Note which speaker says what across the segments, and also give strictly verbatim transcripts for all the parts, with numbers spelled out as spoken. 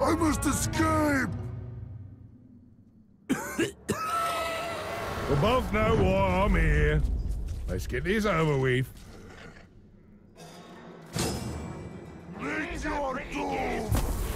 Speaker 1: I must escape!
Speaker 2: We both know why I'm here. Let's get this over with.
Speaker 1: Meet your doom!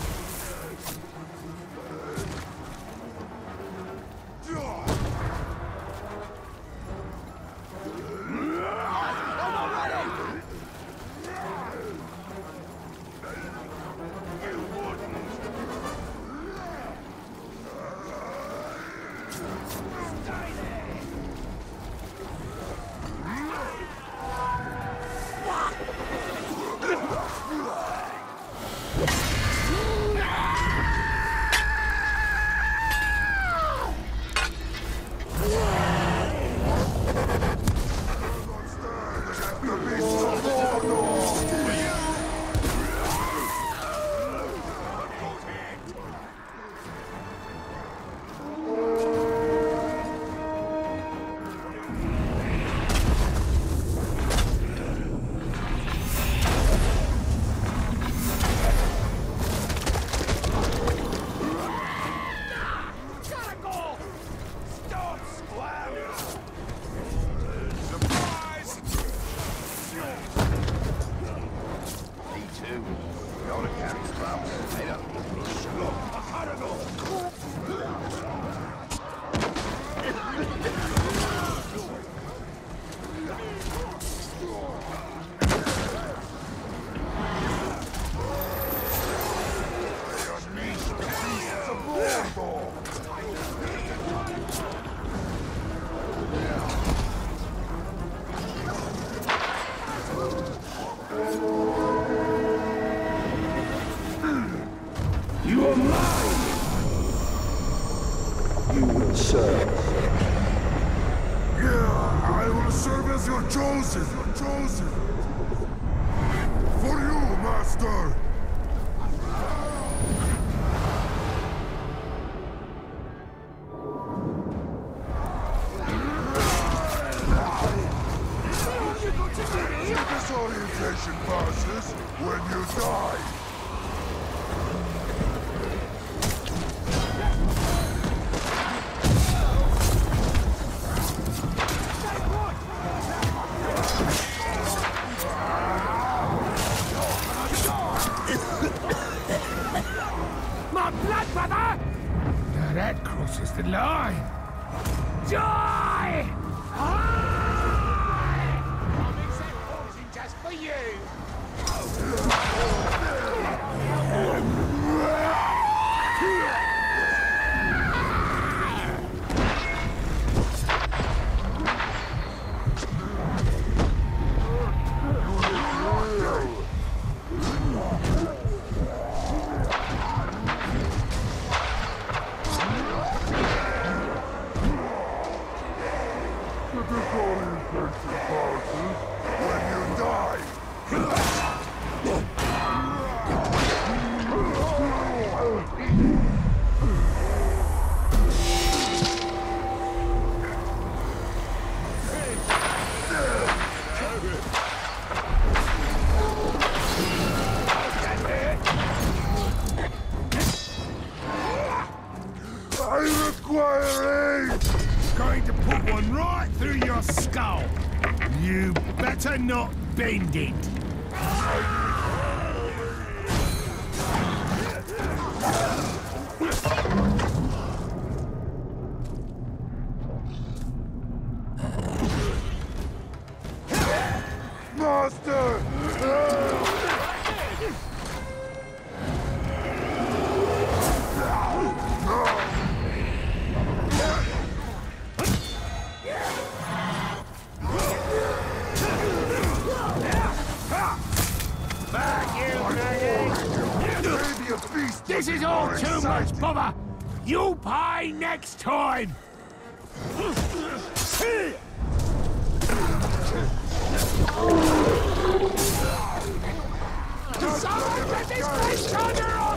Speaker 3: You are mine! You will serve.
Speaker 1: Yeah, I will serve as your chosen, your chosen. For you, Master! Disorientation passes when you die.
Speaker 4: My blood, brother! Now that crosses the line. Die! I'll mix that poison just for you.
Speaker 1: When you die! I require aid!
Speaker 2: Going to put one right through your skull. You better not bend it.
Speaker 1: Master!
Speaker 4: This is all too much bother! You'll pay next time! Someone get this place turned around!